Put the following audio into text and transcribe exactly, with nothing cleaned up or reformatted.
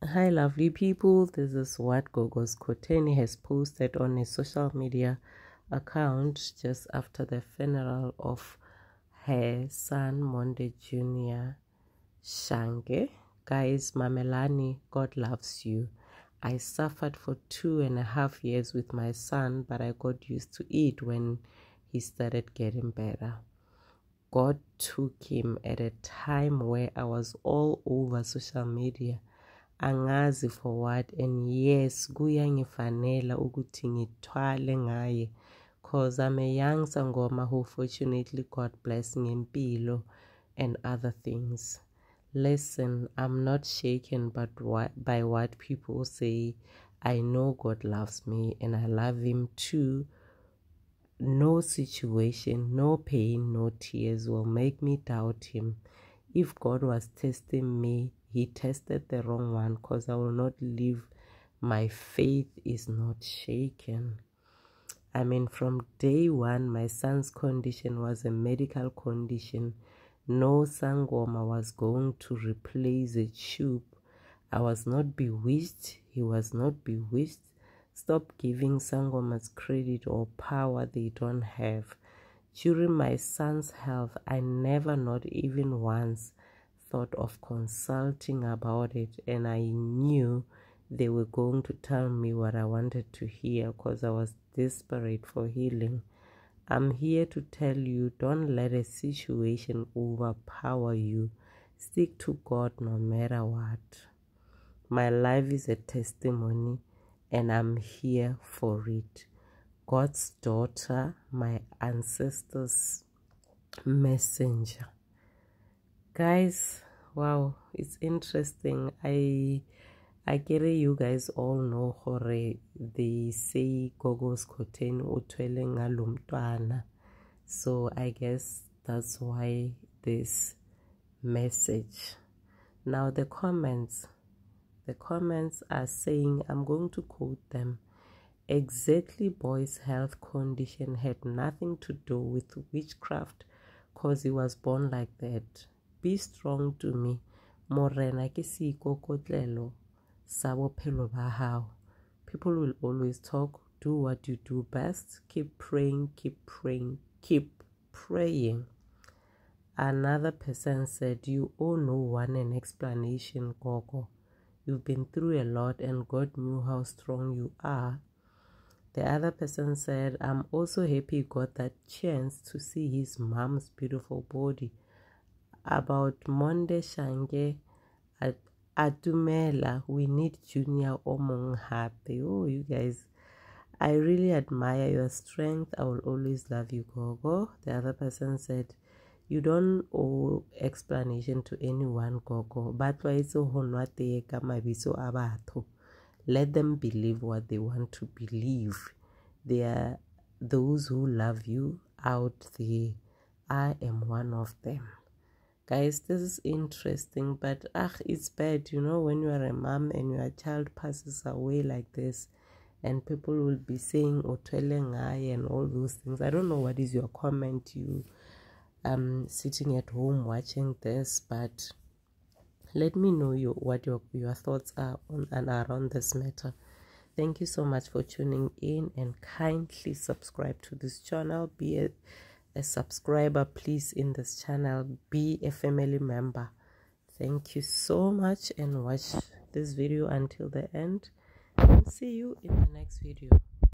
Hi lovely people, this is what Gogo Skhotheni has posted on his social media account just after the funeral of her son Monde Junior Shange. Guys, Mamelani, God loves you. I suffered for two and a half years with my son, but I got used to it when he started getting better. God took him at a time where I was all over social media. Angazi for what, and yes, kuyangifanela ukuthi ngithwale ngaye, cause I'm a young sangoma who fortunately got blessed ngempilo and other things. Listen, I'm not shaken but what, by what people say. I know God loves me and I love him too. No situation, no pain, no tears will make me doubt him. If God was testing me, he tested the wrong one, because I will not leave. My faith is not shaken. I mean, from day one, my son's condition was a medical condition. No sangoma was going to replace a tube. I was not bewitched. He was not bewitched. Stop giving sangomas credit or power they don't have. During my son's health, I never, not even once, thought of consulting about it, and I knew they were going to tell me what I wanted to hear because I was desperate for healing. I'm here to tell you, don't let a situation overpower you. Stick to God no matter what. My life is a testimony and I'm here for it. God's daughter, my ancestors' messenger. Guys, wow, it's interesting. I I get it, you guys all know hore they say Gogo Skhotheni uthwele ngalo mntwana. So I guess that's why this message. Now the comments. The comments are saying, I'm going to quote them. Exactly, boy's health condition had nothing to do with witchcraft cause he was born like that. Be strong to me. Morena ke si kokotlelo sa bophelo ba hao. People will always talk. Do what you do best. Keep praying, keep praying, keep praying. Another person said, you all know one an explanation, Gogo. You've been through a lot and God knew how strong you are. The other person said, I'm also happy he got that chance to see his mom's beautiful body. About Monde Shange, Atumela, we need Junior Omong happy. Oh, you guys, I really admire your strength. I will always love you, Gogo. The other person said, you don't owe explanation to anyone, Gogo. But let them believe what they want to believe. They are those who love you out there. I am one of them. Guys, this is interesting, but ah, it's bad, you know, when you are a mom and your child passes away like this, and people will be saying Otelengai and all those things. I don't know what is your comment, you um sitting at home watching this, but let me know you, what your, your thoughts are on and around this matter. Thank you so much for tuning in, and kindly subscribe to this channel. Be a, a subscriber, please, in this channel. Be a family member. Thank you so much, and watch this video until the end. And see you in the next video.